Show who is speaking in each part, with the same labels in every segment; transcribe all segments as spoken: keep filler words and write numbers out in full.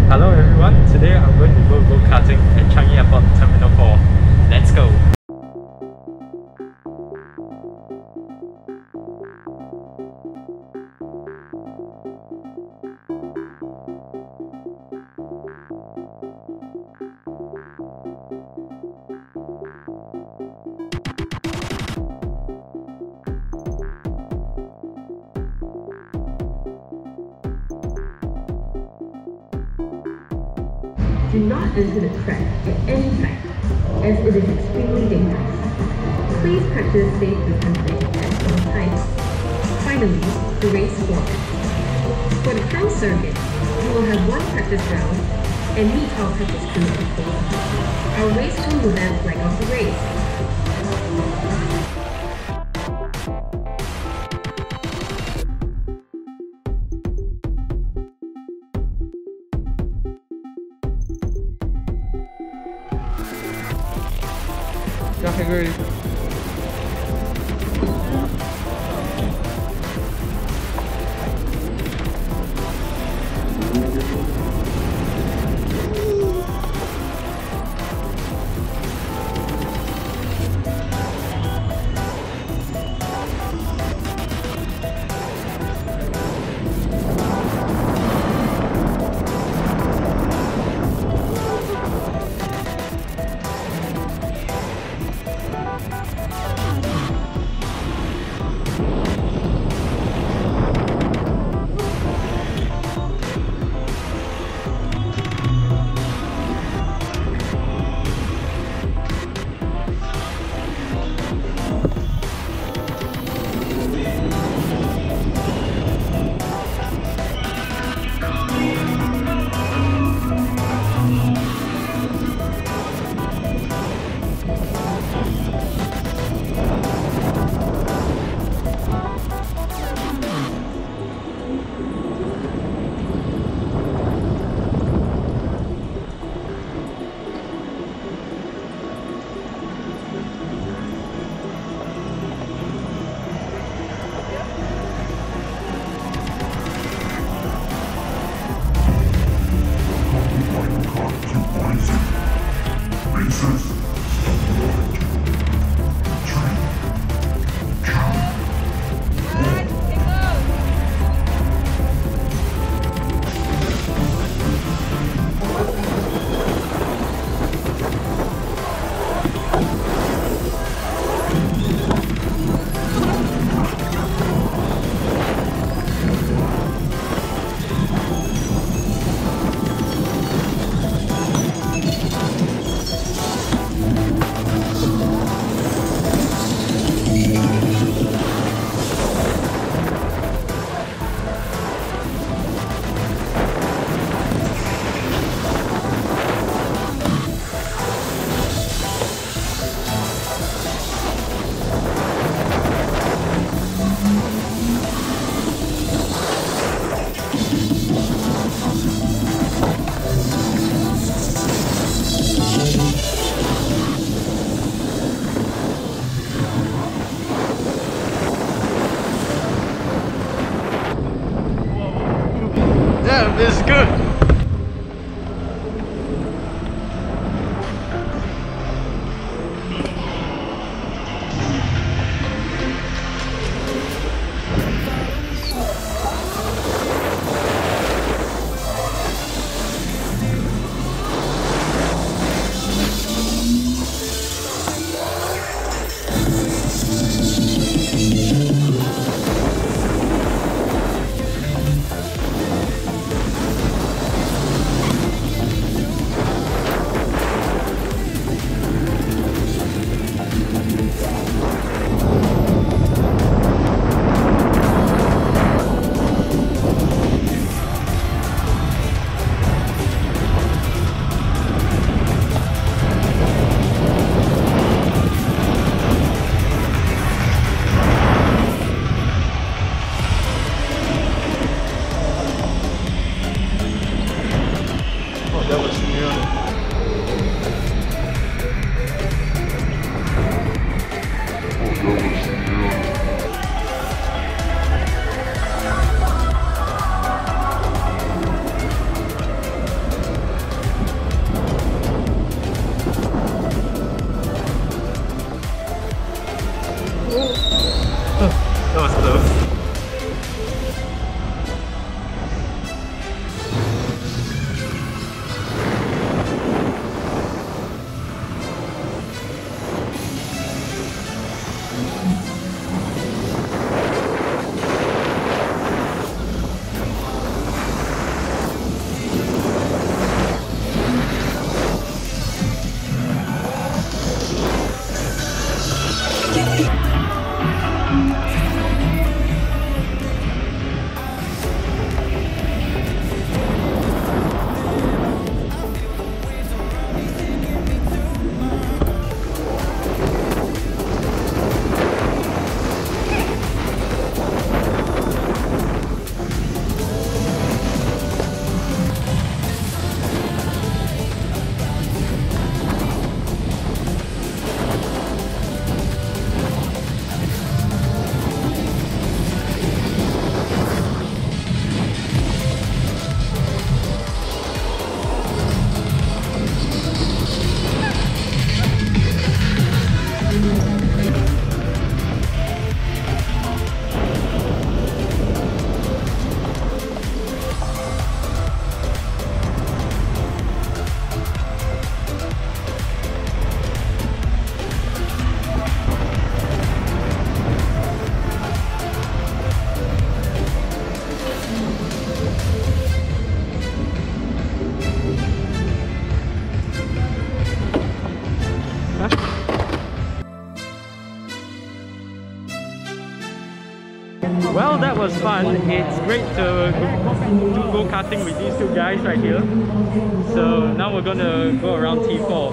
Speaker 1: Hello everyone, today I'm going to go go-karting at Changi Airport Terminal four. Let's go!
Speaker 2: Do not enter the track at any time, as it is extremely dangerous. Please practice safe distancing at all times. Finally, the race form. For the crown circuit, we will have one practice round and meet our practice crew before. Our race crew will then flag off the race.
Speaker 3: Category.
Speaker 1: Damn, this is good! was fun. It's great to do go-karting with these two guys right here. So now we're gonna go around T four.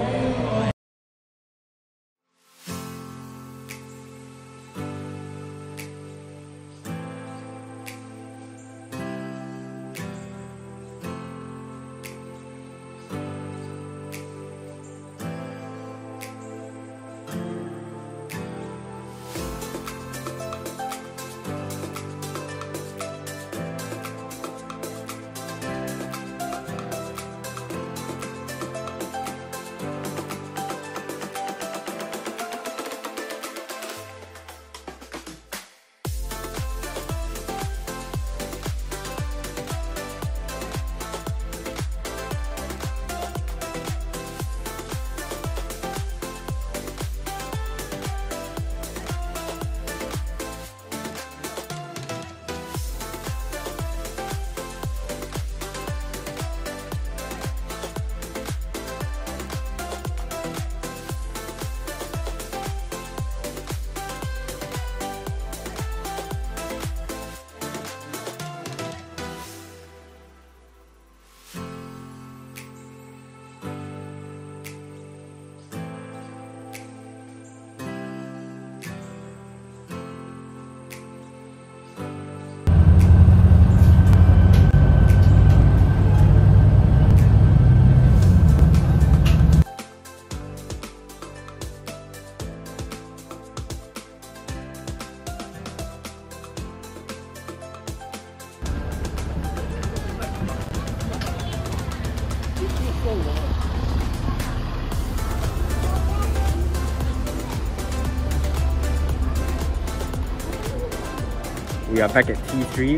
Speaker 1: We are back at T three.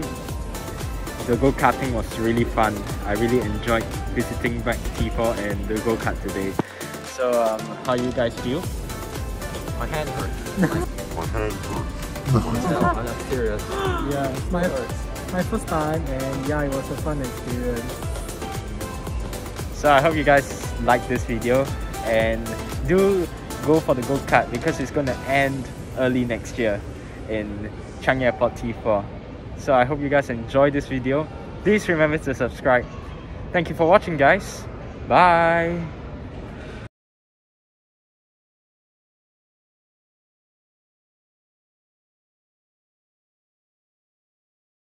Speaker 1: The go-karting was really fun. I really enjoyed visiting back T four and the go-kart today. So um, how you guys feel?
Speaker 3: My hand hurts.
Speaker 4: My hand hurts.
Speaker 3: No, I'm not serious.
Speaker 5: Yeah, it's my, my first time, and yeah, it was a fun experience.
Speaker 1: So I hope you guys like this video, and do go for the go-kart because it's going to end early next year in Changi Airport T four. So I hope you guys enjoyed this video. Please remember to subscribe. Thank you for watching, guys. Bye.